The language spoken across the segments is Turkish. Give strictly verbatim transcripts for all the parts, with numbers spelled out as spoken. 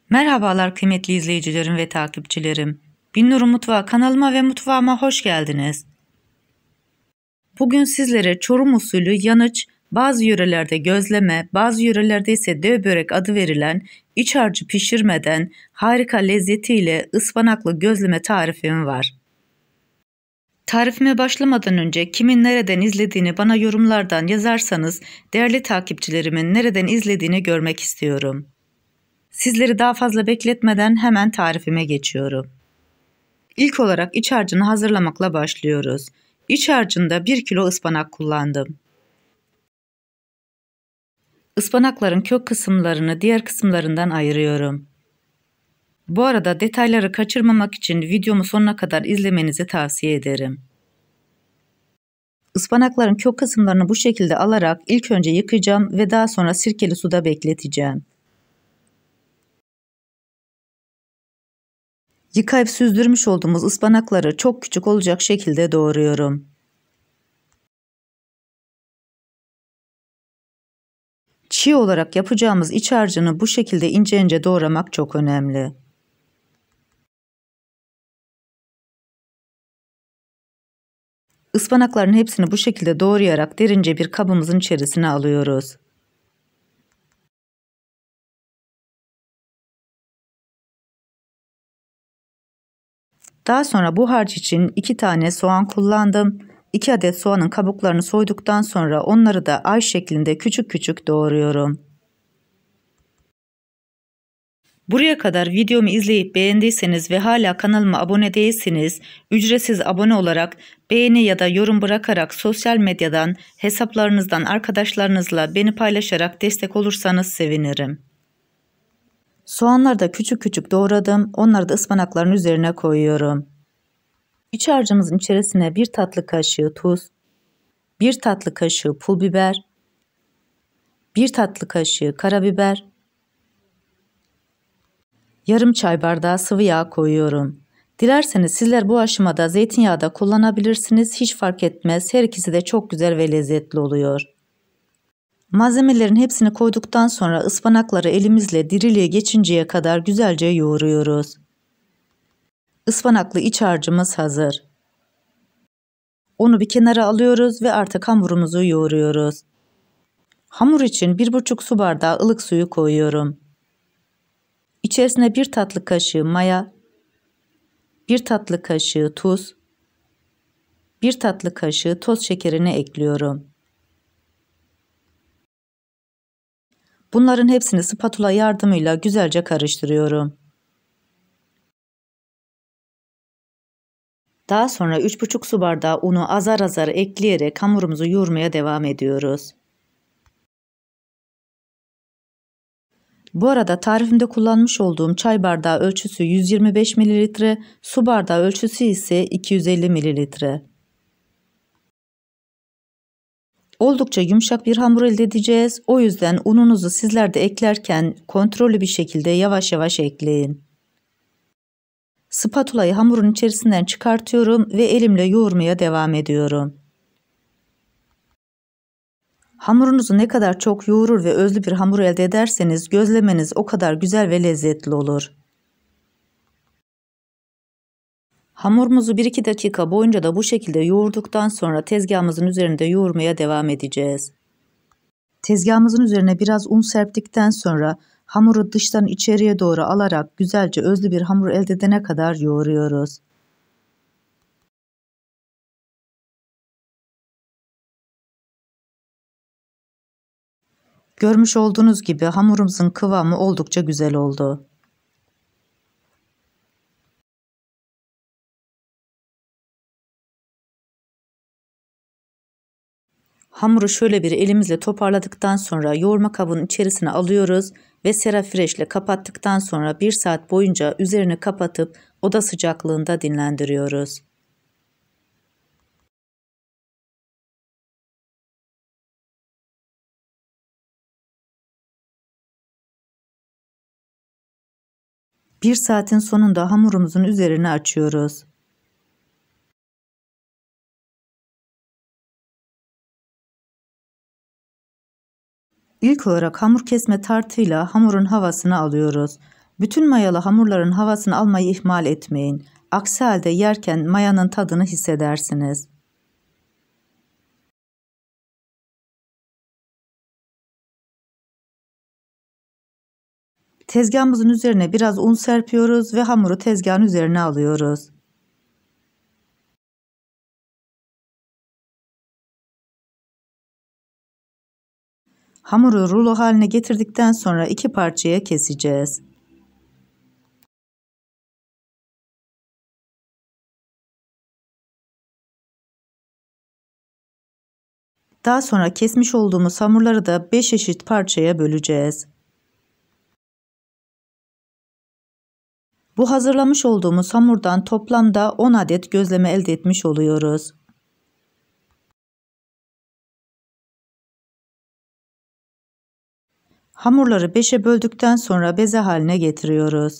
Merhabalar kıymetli izleyicilerim ve takipçilerim. Binnur'un Mutfağı kanalıma ve mutfağıma hoş geldiniz. Bugün sizlere Çorum usulü yanıç, bazı yörelerde gözleme, bazı yörelerde ise dev börek adı verilen iç harcı pişirmeden harika lezzetiyle ıspanaklı gözleme tarifim var. Tarifime başlamadan önce kimin nereden izlediğini bana yorumlardan yazarsanız değerli takipçilerimin nereden izlediğini görmek istiyorum. Sizleri daha fazla bekletmeden hemen tarifime geçiyorum. İlk olarak iç harcını hazırlamakla başlıyoruz. İç harcında bir kilo ıspanak kullandım. Ispanakların kök kısımlarını diğer kısımlarından ayırıyorum. Bu arada detayları kaçırmamak için videomu sonuna kadar izlemenizi tavsiye ederim. Ispanakların kök kısımlarını bu şekilde alarak ilk önce yıkayacağım ve daha sonra sirkeli suda bekleteceğim. Yıkayıp süzdürmüş olduğumuz ıspanakları çok küçük olacak şekilde doğruyorum. Çiğ olarak yapacağımız iç harcını bu şekilde ince ince doğramak çok önemli. Ispanakların hepsini bu şekilde doğrayarak derince bir kabımızın içerisine alıyoruz. Daha sonra bu harç için iki tane soğan kullandım. iki adet soğanın kabuklarını soyduktan sonra onları da ay şeklinde küçük küçük doğruyorum. Buraya kadar videomu izleyip beğendiyseniz ve hala kanalıma abone değilseniz ücretsiz abone olarak beğeni ya da yorum bırakarak sosyal medyadan hesaplarınızdan arkadaşlarınızla beni paylaşarak destek olursanız sevinirim. Soğanları da küçük küçük doğradım. Onları da ıspanakların üzerine koyuyorum. İç harcımızın içerisine bir tatlı kaşığı tuz, bir tatlı kaşığı pul biber, bir tatlı kaşığı karabiber, yarım çay bardağı sıvı yağ koyuyorum. Dilerseniz sizler bu aşamada zeytinyağı da kullanabilirsiniz. Hiç fark etmez. Her ikisi de çok güzel ve lezzetli oluyor. Malzemelerin hepsini koyduktan sonra ıspanakları elimizle diriliğe geçinceye kadar güzelce yoğuruyoruz. Ispanaklı iç harcımız hazır. Onu bir kenara alıyoruz ve artık hamurumuzu yoğuruyoruz. Hamur için bir buçuk su bardağı ılık suyu koyuyorum. İçerisine bir tatlı kaşığı maya, bir tatlı kaşığı tuz, bir tatlı kaşığı toz şekerini ekliyorum. Bunların hepsini spatula yardımıyla güzelce karıştırıyorum. Daha sonra üç buçuk su bardağı unu azar azar ekleyerek hamurumuzu yoğurmaya devam ediyoruz. Bu arada tarifimde kullanmış olduğum çay bardağı ölçüsü yüz yirmi beş mililitre, su bardağı ölçüsü ise iki yüz elli mililitre. Oldukça yumuşak bir hamur elde edeceğiz. O yüzden ununuzu sizler de eklerken kontrollü bir şekilde yavaş yavaş ekleyin. Spatulayı hamurun içerisinden çıkartıyorum ve elimle yoğurmaya devam ediyorum. Hamurunuzu ne kadar çok yoğurur ve özlü bir hamur elde ederseniz gözlemeniz o kadar güzel ve lezzetli olur. Hamurumuzu bir iki dakika boyunca da bu şekilde yoğurduktan sonra tezgahımızın üzerinde yoğurmaya devam edeceğiz. Tezgahımızın üzerine biraz un serptikten sonra hamuru dıştan içeriye doğru alarak güzelce özlü bir hamur elde edene kadar yoğuruyoruz. Görmüş olduğunuz gibi hamurumuzun kıvamı oldukça güzel oldu. Hamuru şöyle bir elimizle toparladıktan sonra yoğurma kabının içerisine alıyoruz ve serafreş ile kapattıktan sonra bir saat boyunca üzerini kapatıp oda sıcaklığında dinlendiriyoruz. Bir saatin sonunda hamurumuzun üzerini açıyoruz. İlk olarak hamur kesme tartıyla hamurun havasını alıyoruz. Bütün mayalı hamurların havasını almayı ihmal etmeyin. Aksi halde yerken mayanın tadını hissedersiniz. Tezgahımızın üzerine biraz un serpiyoruz ve hamuru tezgahın üzerine alıyoruz. Hamuru rulo haline getirdikten sonra iki parçaya keseceğiz. Daha sonra kesmiş olduğumuz hamurları da beş eşit parçaya böleceğiz. Bu hazırlamış olduğumuz hamurdan toplamda on adet gözleme elde etmiş oluyoruz. Hamurları beşe böldükten sonra beze haline getiriyoruz.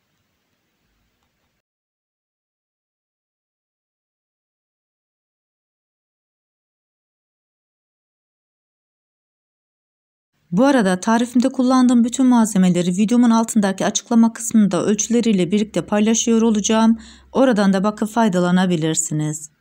Bu arada tarifimde kullandığım bütün malzemeleri videomun altındaki açıklama kısmında ölçüleriyle birlikte paylaşıyor olacağım. Oradan da bakıp faydalanabilirsiniz.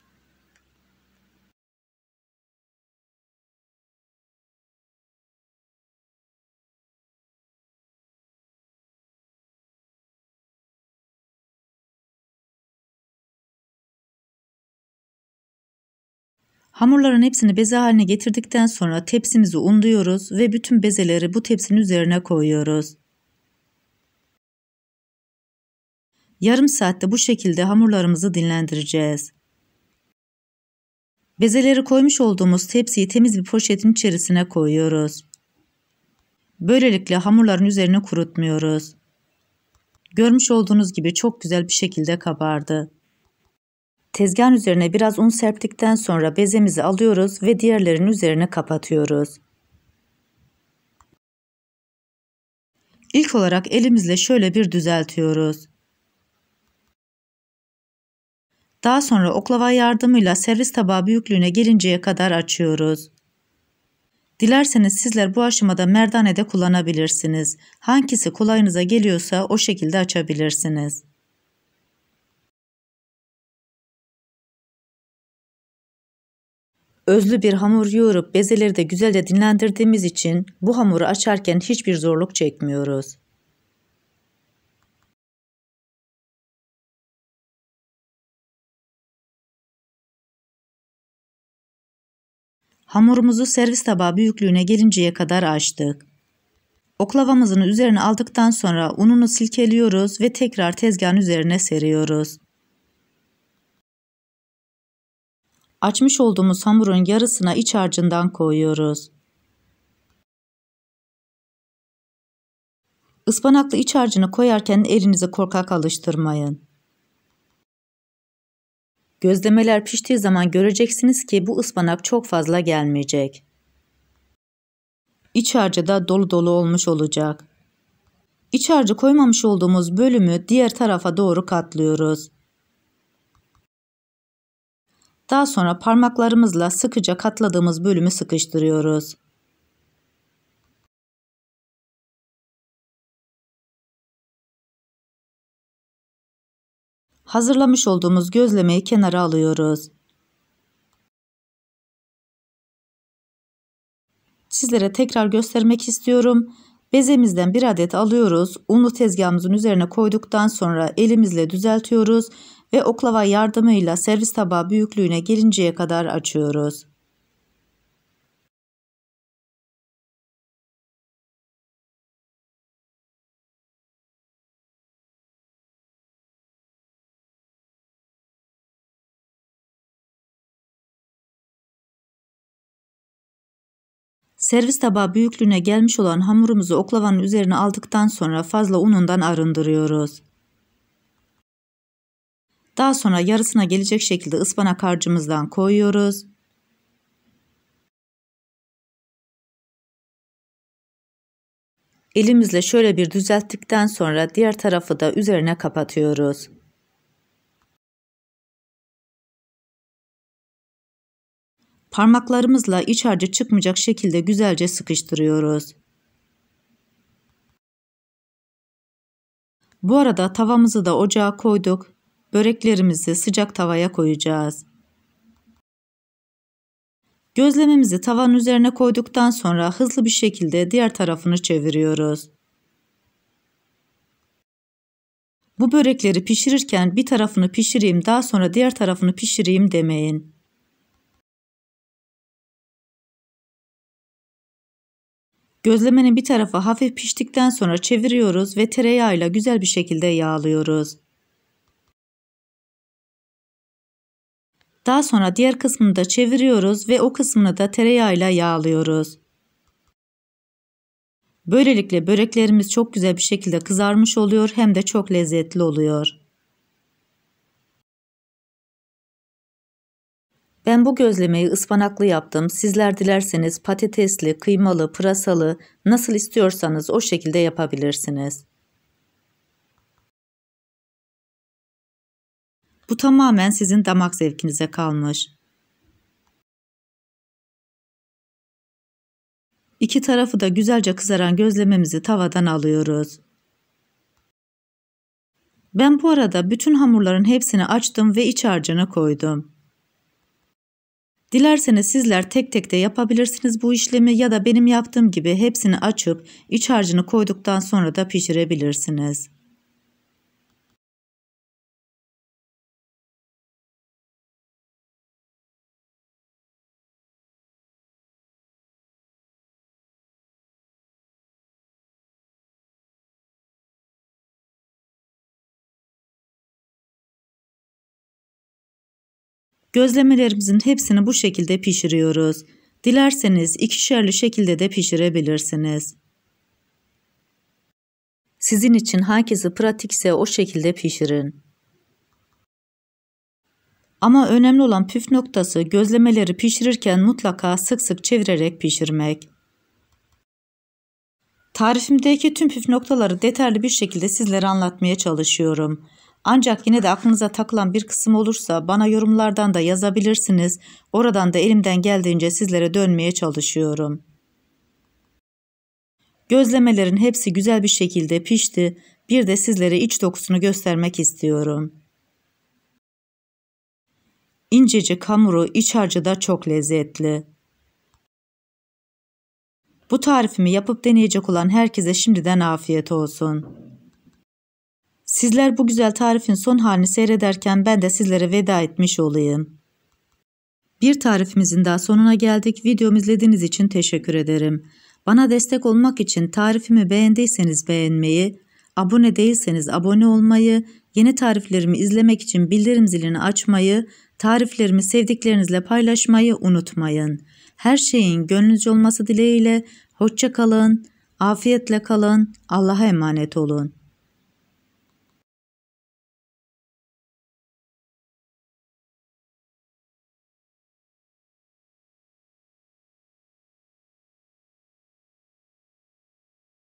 Hamurların hepsini beze haline getirdikten sonra tepsimizi unluyoruz ve bütün bezeleri bu tepsinin üzerine koyuyoruz. Yarım saatte bu şekilde hamurlarımızı dinlendireceğiz. Bezeleri koymuş olduğumuz tepsiyi temiz bir poşetin içerisine koyuyoruz. Böylelikle hamurların üzerine kurutmuyoruz. Görmüş olduğunuz gibi çok güzel bir şekilde kabardı. Tezgahın üzerine biraz un serptikten sonra bezemizi alıyoruz ve diğerlerinin üzerine kapatıyoruz. İlk olarak elimizle şöyle bir düzeltiyoruz. Daha sonra oklava yardımıyla servis tabağı büyüklüğüne gelinceye kadar açıyoruz. Dilerseniz sizler bu aşamada merdane de kullanabilirsiniz. Hangisi kolayınıza geliyorsa o şekilde açabilirsiniz. Özlü bir hamur yoğurup bezeleri de güzelce dinlendirdiğimiz için bu hamuru açarken hiçbir zorluk çekmiyoruz. Hamurumuzu servis tabağı büyüklüğüne gelinceye kadar açtık. Oklavamızın üzerine aldıktan sonra ununu silkeliyoruz ve tekrar tezgahın üzerine seriyoruz. Açmış olduğumuz hamurun yarısına iç harcından koyuyoruz. Ispanaklı iç harcını koyarken elinizi korkak alıştırmayın. Gözlemeler piştiği zaman göreceksiniz ki bu ıspanak çok fazla gelmeyecek. İç harcı da dolu dolu olmuş olacak. İç harcı koymamış olduğumuz bölümü diğer tarafa doğru katlıyoruz. Daha sonra parmaklarımızla sıkıca katladığımız bölümü sıkıştırıyoruz. Hazırlamış olduğumuz gözlemeyi kenara alıyoruz. Sizlere tekrar göstermek istiyorum. Bezemizden bir adet alıyoruz. Unlu tezgahımızın üzerine koyduktan sonra elimizle düzeltiyoruz ve oklava yardımıyla servis tabağı büyüklüğüne gelinceye kadar açıyoruz. Servis tabağı büyüklüğüne gelmiş olan hamurumuzu oklavanın üzerine aldıktan sonra fazla unundan arındırıyoruz. Daha sonra yarısına gelecek şekilde ıspanak harcımızdan koyuyoruz. Elimizle şöyle bir düzelttikten sonra diğer tarafı da üzerine kapatıyoruz. Parmaklarımızla iç harcı çıkmayacak şekilde güzelce sıkıştırıyoruz. Bu arada tavamızı da ocağa koyduk. Böreklerimizi sıcak tavaya koyacağız. Gözlememizi tavanın üzerine koyduktan sonra hızlı bir şekilde diğer tarafını çeviriyoruz. Bu börekleri pişirirken bir tarafını pişireyim, daha sonra diğer tarafını pişireyim demeyin. Gözlemenin bir tarafı hafif piştikten sonra çeviriyoruz ve tereyağıyla güzel bir şekilde yağlıyoruz. Daha sonra diğer kısmını da çeviriyoruz ve o kısmını da tereyağıyla yağlıyoruz. Böylelikle böreklerimiz çok güzel bir şekilde kızarmış oluyor, hem de çok lezzetli oluyor. Ben bu gözlemeyi ıspanaklı yaptım. Sizler dilerseniz patatesli, kıymalı, pırasalı, nasıl istiyorsanız o şekilde yapabilirsiniz. Bu tamamen sizin damak zevkinize kalmış. İki tarafı da güzelce kızaran gözlememizi tavadan alıyoruz. Ben bu arada bütün hamurların hepsini açtım ve iç harcını koydum. Dilerseniz sizler tek tek de yapabilirsiniz bu işlemi, ya da benim yaptığım gibi hepsini açıp iç harcını koyduktan sonra da pişirebilirsiniz. Gözlemelerimizin hepsini bu şekilde pişiriyoruz. Dilerseniz ikişerli şekilde de pişirebilirsiniz. Sizin için hangisi pratikse o şekilde pişirin. Ama önemli olan püf noktası gözlemeleri pişirirken mutlaka sık sık çevirerek pişirmek. Tarifimdeki tüm püf noktaları detaylı bir şekilde sizlere anlatmaya çalışıyorum. Ancak yine de aklınıza takılan bir kısım olursa bana yorumlardan da yazabilirsiniz. Oradan da elimden geldiğince sizlere dönmeye çalışıyorum. Gözlemelerin hepsi güzel bir şekilde pişti. Bir de sizlere iç dokusunu göstermek istiyorum. İncecik hamuru, iç harcı da çok lezzetli. Bu tarifimi yapıp deneyecek olan herkese şimdiden afiyet olsun. Sizler bu güzel tarifin son halini seyrederken ben de sizlere veda etmiş olayım. Bir tarifimizin daha sonuna geldik. Videomu izlediğiniz için teşekkür ederim. Bana destek olmak için tarifimi beğendiyseniz beğenmeyi, abone değilseniz abone olmayı, yeni tariflerimi izlemek için bildirim zilini açmayı, tariflerimi sevdiklerinizle paylaşmayı unutmayın. Her şeyin gönlünüzce olması dileğiyle hoşça kalın, afiyetle kalın, Allah'a emanet olun.